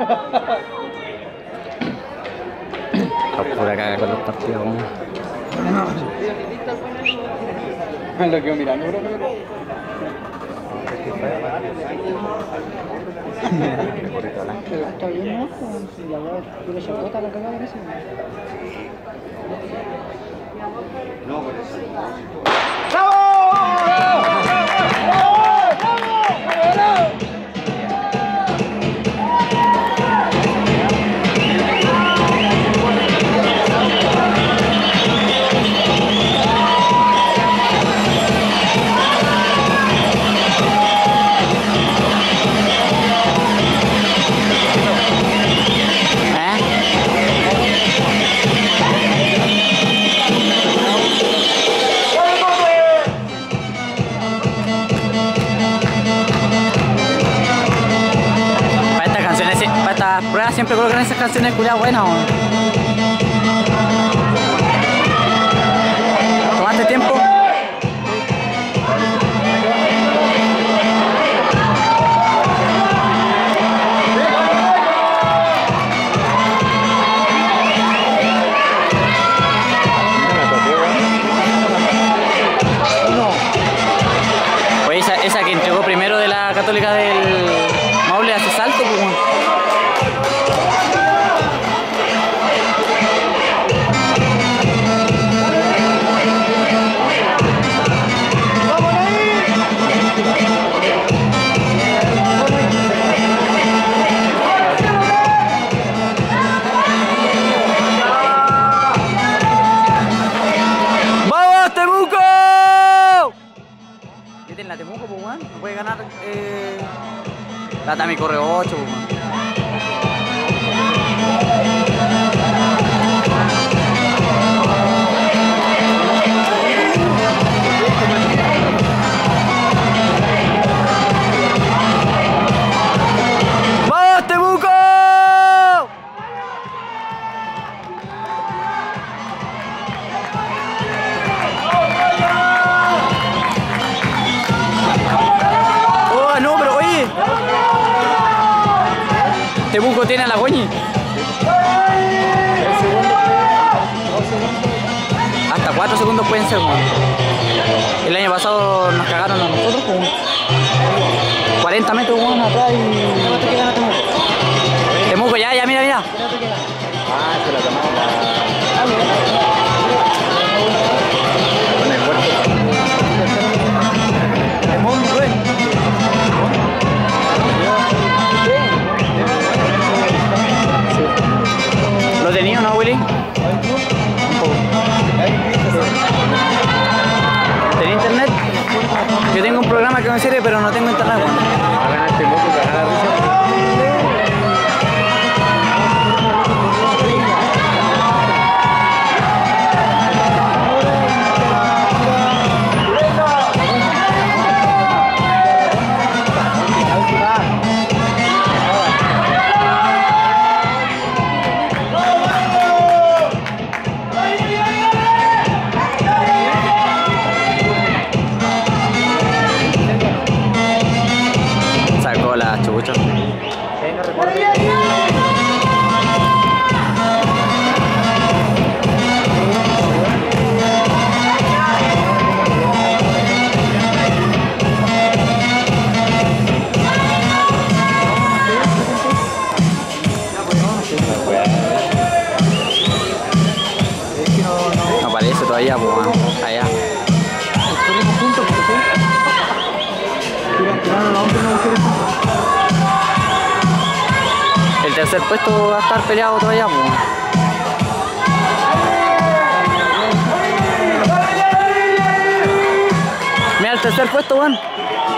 Pura caga con los partidos. Lo quedo mirando, bro. Está bien, ¿no? La weá tiene chacota la cagada de eso. No, por eso. Pruebas siempre colocan esas canciones culiadas buenas. ¿Tomaste tiempo? Oye, esa que entregó primero de la Católica del Maule hace salto, pues. En la Temuco, pues, weón, no puede ganar la Tami corre 8, pues, weón. ¡Vamos, Temuco! Temuco tiene a la Goñi. Hasta 4 segundos pueden ser, man. El año pasado nos cagaron a nosotros con 40 metros, man, atrás y... ¿Cuánto que gana Temuco? Temuco, ya, mira. Ah, se la tomamos. Con el cuerpo. Temuco, güey. ¿Lo tenía o no, Willy? ¿Tenía internet? Yo tengo un programa que me sirve, pero no tengo internet. A ganar Temuco, que gana la risa. Allá, pues, allá. El tercer puesto va a estar peleado todavía, pues. Mira el tercer puesto, weón.